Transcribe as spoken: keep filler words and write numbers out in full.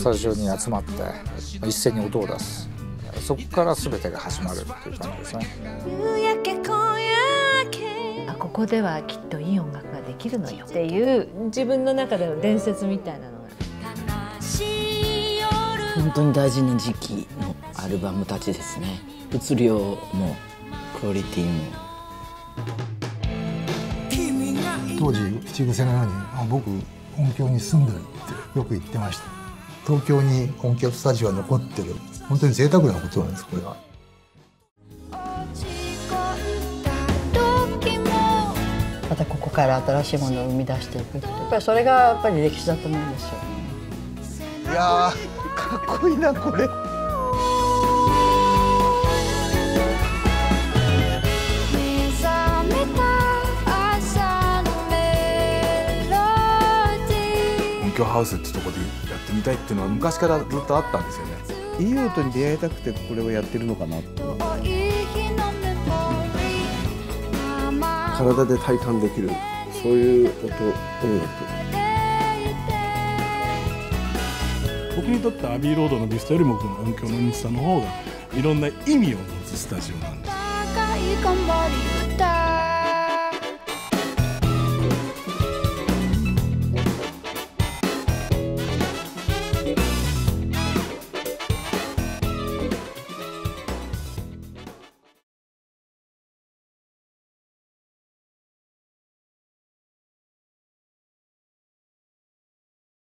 スタジオに集まって一斉に音を出す、そこから全てが始まるっていう感じですね。 ここではきっといい音楽ができるのよっていう自分の中での伝説みたいなのが本当に大事な時期のアルバムたちですね。物量もクオリティも。 当時口癖のように「僕音響に住んでる」ってよく言ってました。東京に音響スタジオが残ってる、本当に贅沢なことなんです、これは。 またここから新しいものを生み出していくって、やっぱりそれがやっぱり歴史だと思うんですよ。 いやー、かっこいいなこれ。 音響ハウスってとこでやってみたいっていうのは昔からずっとあったんですよね。 いい音に出会いたくてこれをやってるのかなって。体で体感できる、そういう音、音楽。 僕にとってアビーロードのビストよりもこの音響の日産の方がいろんな意味を持つスタジオなんです。